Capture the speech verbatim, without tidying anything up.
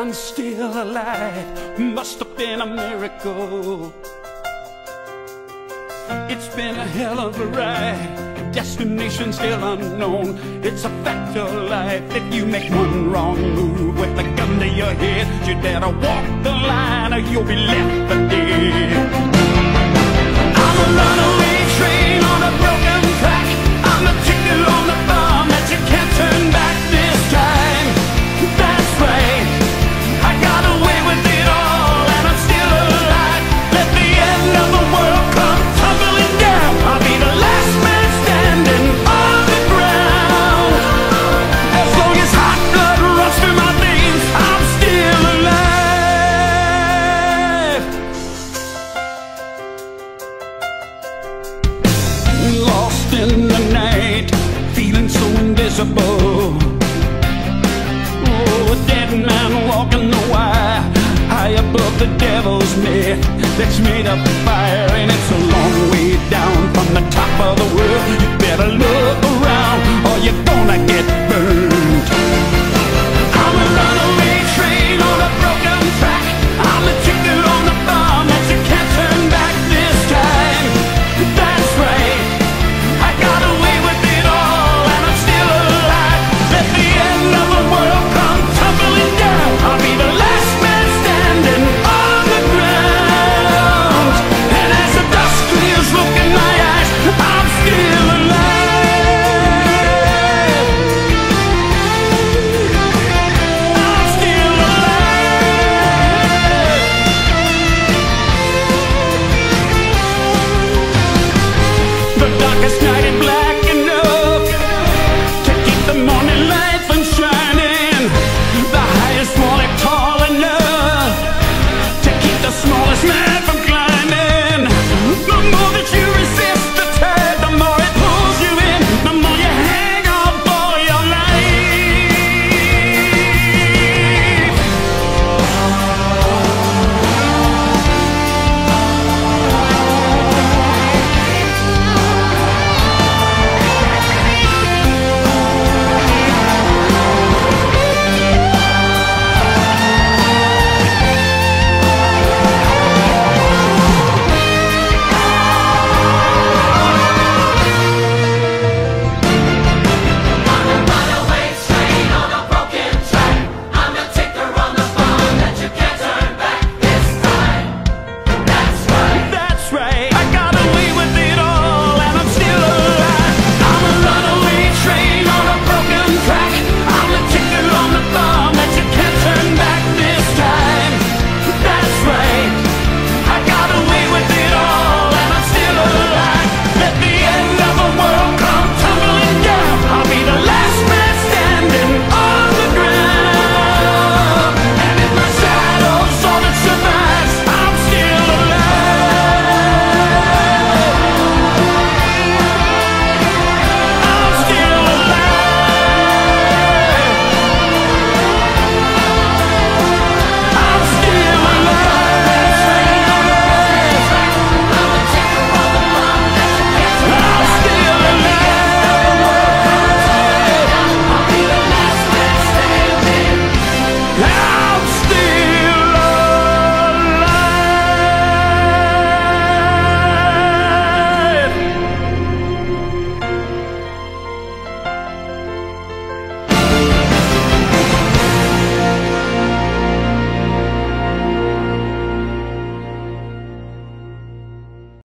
I'm still alive, must have been a miracle. It's been a hell of a ride, destination still unknown. It's a fact of life, if you make one wrong move with a gun to your head, you better walk the line or you'll be left for dead. I'm a runaway train on a broken track, I'm a ticket on the bomb that you can't turn back this time. That's right, I got away with it all and I'm still alive. Let the end of the world come tumbling down, I'll be the last man standing on the ground. As long as hot blood runs through my veins, I'm still alive. Lost in the night, feeling so invisible. Oh, a dead man walking the wire, high above the devil's myth that's made of fire, and it's a long way down from the top of the world. You better look around or you're gonna get burned.